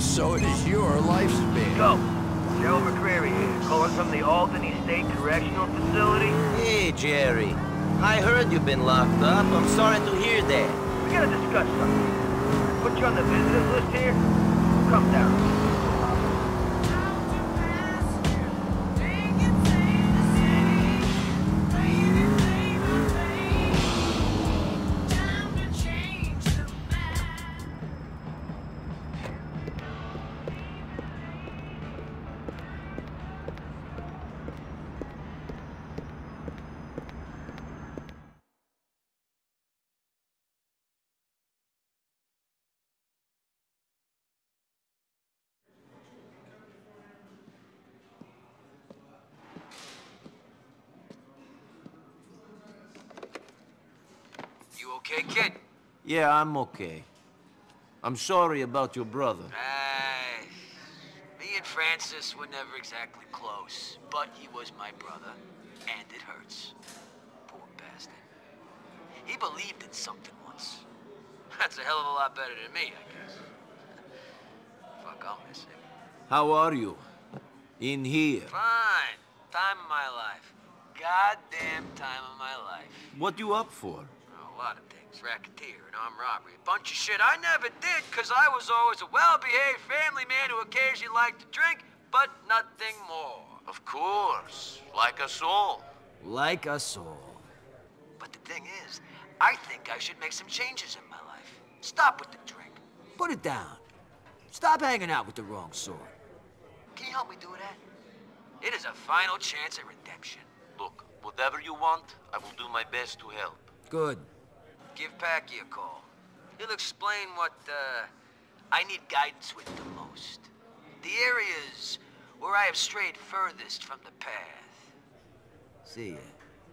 so does your lifespan. Go. Gerald McCreary here, calling from the Albany State Correctional Facility. Hey, Jerry. I heard you've been locked up. I'm sorry to hear that. We gotta discuss something. Put you on the visitors list here. Come down. You okay, kid? Yeah, I'm okay. I'm sorry about your brother. Me and Francis were never exactly close, but he was my brother, and it hurts. Poor bastard. He believed in something once. That's a hell of a lot better than me, I guess. Fuck, I'll miss him. How are you? In here? Fine. Time of my life. Goddamn time of my life. What you up for? A lot of things. Racketeer and armed robbery. A bunch of shit I never did, because I was always a well-behaved family man who occasionally liked to drink, but nothing more. Of course. Like us all. Like us all. But the thing is, I think I should make some changes in my life. Stop with the drink. Put it down. Stop hanging out with the wrong sort. Can you help me do that? It is a final chance at redemption. Look, whatever you want, I will do my best to help. Good. Give Packy a call. He'll explain what, I need guidance with the most. The areas where I have strayed furthest from the path. See ya.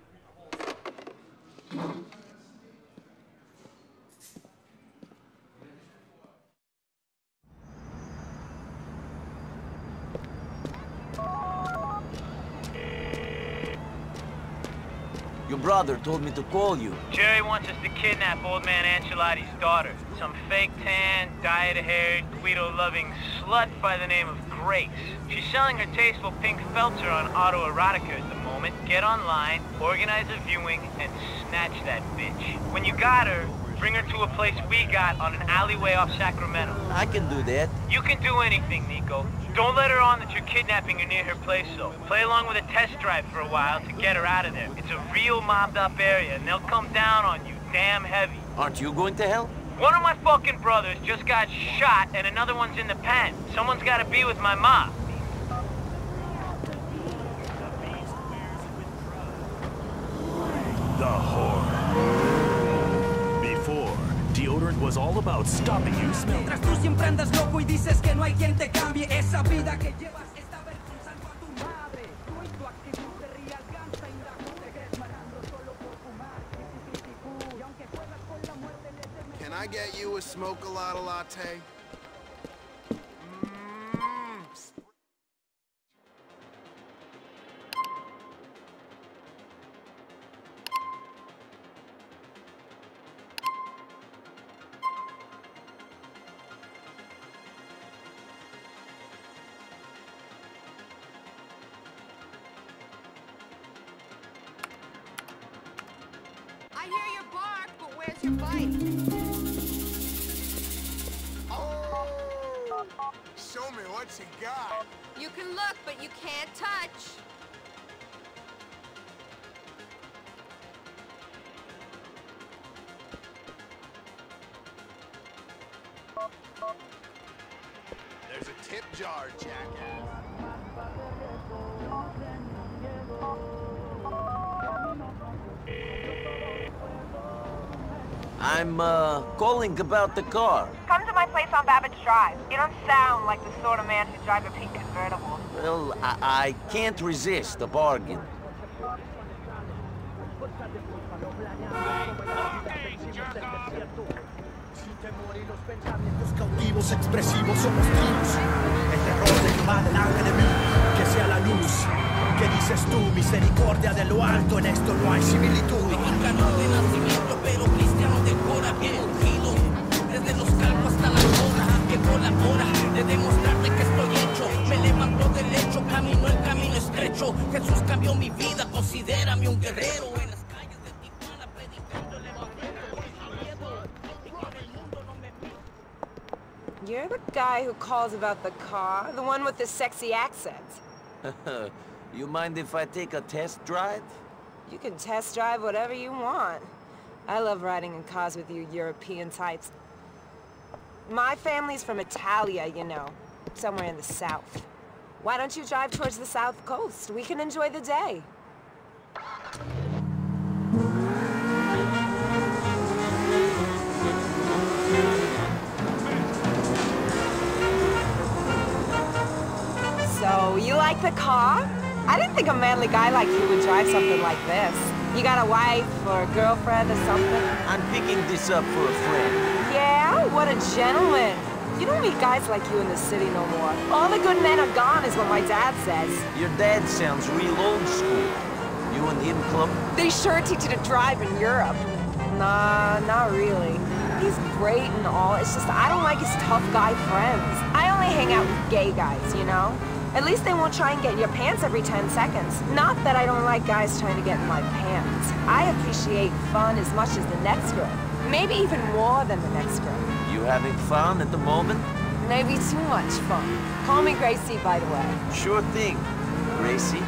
Your brother told me to call you. Jerry wants us to kidnap old man Ancelotti's daughter. Some fake tan, dyed-haired, Guido-loving slut by the name of Grace. She's selling her tasteful pink felter on autoerotica at the moment. Get online, organize a viewing, and snatch that bitch. When you got her, bring her to a place we got on an alleyway off Sacramento. I can do that. You can do anything, Nico. Don't let her on that you're kidnapping her near her place, though. Play along with a test drive for a while to get her out of there. It's a real mobbed-up area, and they'll come down on you damn heavy. Aren't you going to help? One of my fucking brothers just got shot, and another one's in the pen. Someone's gotta be with my mom. The horror. Before, deodorant was all about stopping you smelling. Mientras tú siempre andas loco y dices que no hay quien te cambie esa vida que llevas está avergonzando a tu madre. Tú y tu actitud de real gangsta indago te crees marando solo por fumar. Y aunque juegas con la muerte le temes. Can I get you a smoke-a-lotta latte? I hear your bark, but where's your bite? Oh! Show me what you got. You can look, but you can't touch. There's a tip jar, jackass. I'm, calling about the car. Come to my place on Babbage Drive. You don't sound like the sort of man who'd drive a pink convertible. Well, I can't resist a bargain. Cautivos expresivos somos tribus. El terror de Jehová delante de mí, que sea la luz. ¿Qué dices tú? Misericordia de lo alto, en esto no hay similitud. Mexicano de nacimiento, pero cristiano de corazón, bien ungido. Desde los calvos hasta la zona, que colabora. Le demos quiero. Jesús cambió mi vida, considérame un guerrero. En las calles de Tijuana predicando el evangelio. You're the guy who calls about the car, the one with the sexy accent. You mind if I take a test drive? You can test drive whatever you want. I love riding in cars with you European types. My family's from Italia, you know, somewhere in the south. Why don't you drive towards the south coast? We can enjoy the day. So, you like the car? I didn't think a manly guy like you would drive something like this. You got a wife or a girlfriend or something? I'm picking this up for a friend. Yeah? What a gentleman. You don't meet guys like you in the city no more. All the good men are gone is what my dad says. Your dad sounds real old school. You and him club? They sure teach you to drive in Europe. Nah, not really. He's great and all, it's just I don't like his tough guy friends. I only hang out with gay guys, you know? At least they won't try and get in your pants every 10 seconds. Not that I don't like guys trying to get in my pants. I appreciate fun as much as the next girl. Maybe even more than the next girl. You having fun at the moment? Maybe too much fun. Call me Gracie, by the way. Sure thing, Gracie.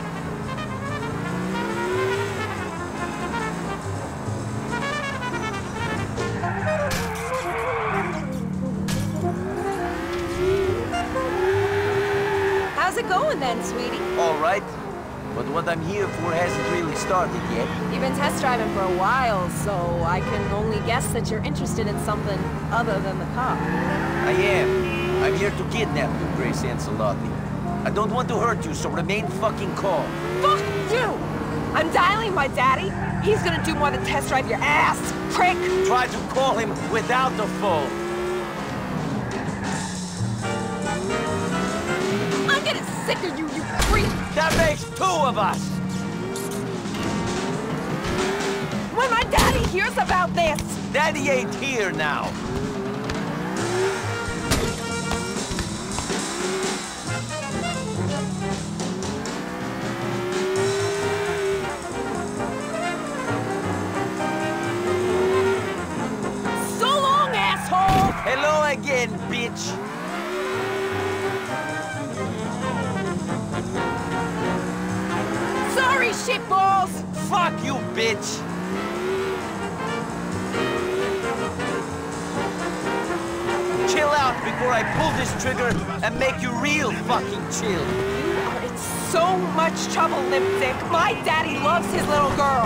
How's it going then, sweetie? All right. But what I'm here for hasn't really started yet. You've been test driving for a while, so I can only guess that you're interested in something other than the car. I am. I'm here to kidnap you, Grace Ancelotti. I don't want to hurt you, so remain fucking calm. Fuck you! I'm dialing my daddy. He's gonna do more than test drive your ass, prick! Try to call him without the phone. I'm getting sick of you, you freak! That makes two of us! When my daddy hears about this! Daddy ain't here now. So long, asshole! Hello again, bitch. Sorry, shitballs! Fuck you, bitch! Chill out before I pull this trigger and make you real fucking chill. You are in so much trouble, Limp Dick. My daddy loves his little girl.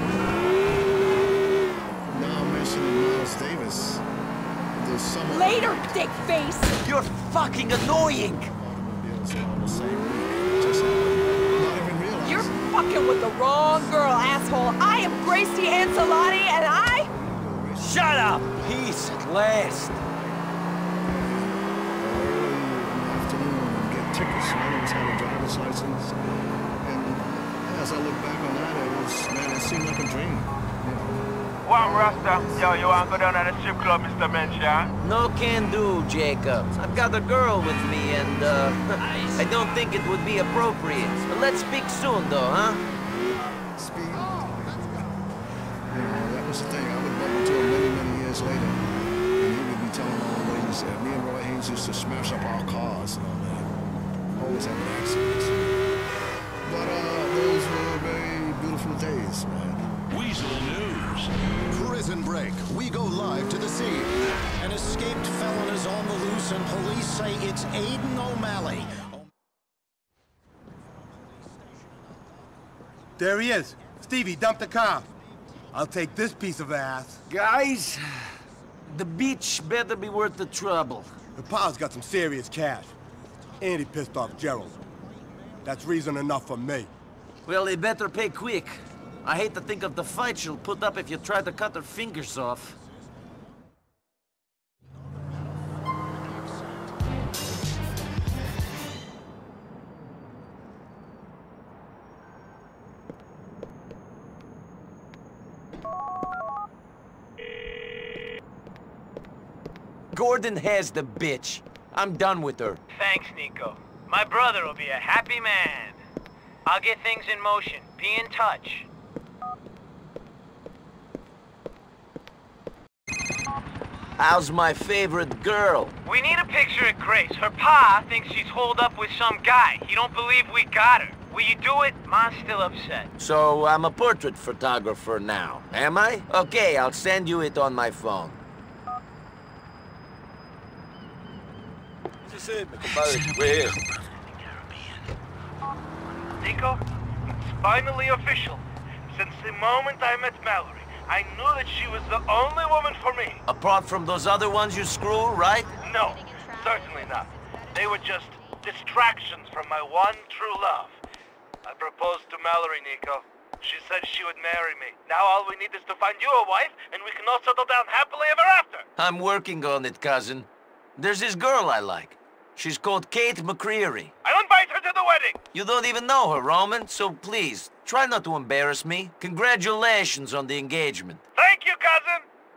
Now mentioning Miles Davis. There's someone... Later, dick face! You're fucking annoying! Automobiles all the same week. Just not even realize. You're fucking with the wrong girl, asshole. I am Gracie Ancelotti, and I... Shut up! Peace at last. Tickets, none of us had a driver's license. And as I look back on that, it seemed like a dream. You know. One Rasta. Yo, you wanna go down to the strip club, Mr. Mencha? No can do, Jacob. I've got a girl with me and, I don't think it would be appropriate. But let's speak soon, though, huh? Speed. You know, that was the thing. I would bump into him many, many years later. And he would be telling all the ladies that me and Roy Haynes used to smash up our cars and all that. Always having accidents. But those were very beautiful days, man. Weasel News. Prison break. We go live to the scene. An escaped felon is on the loose, and police say it's Aiden O'Malley. There he is. Stevie, dump the car. I'll take this piece of ass. Guys, the beach better be worth the trouble. The pa's got some serious cash. And he pissed off Gerald. That's reason enough for me. Well, they better pay quick. I hate to think of the fight she'll put up if you try to cut her fingers off. Gordon has the bitch. I'm done with her. Thanks, Nico. My brother will be a happy man. I'll get things in motion. Be in touch. How's my favorite girl? We need a picture of Grace. Her pa thinks she's holed up with some guy. He don't believe we got her. Will you do it? Ma's still upset. So I'm a portrait photographer now, am I? Okay, I'll send you it on my phone. This is it, mi compadre. We're here. Nico, it's finally official. Since the moment I met Mallory, I knew that she was the only woman for me. Apart from those other ones you screw, right? No, certainly not. They were just distractions from my one true love. I proposed to Mallory, Nico. She said she would marry me. Now all we need is to find you a wife, and we can all settle down happily ever after. I'm working on it, cousin. There's this girl I like. She's called Kate McCreary. I'll invite her to the wedding! You don't even know her, Roman, so please, try not to embarrass me. Congratulations on the engagement. Thank you, cousin!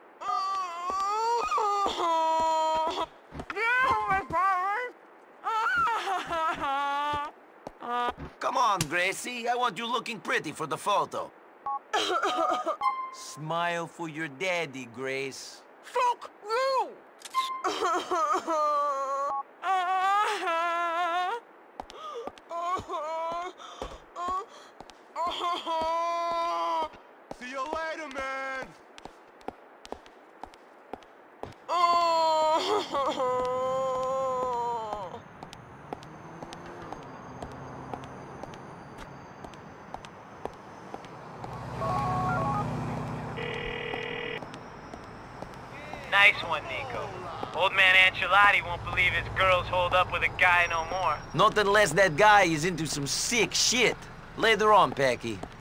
Come on, Gracie. I want you looking pretty for the photo. Smile for your daddy, Grace. Fuck you! See you later, man. Nice one, Nico. Old man Ancelotti won't believe his girl's holed up with a guy no more. Not unless that guy is into some sick shit. Later on, Packy.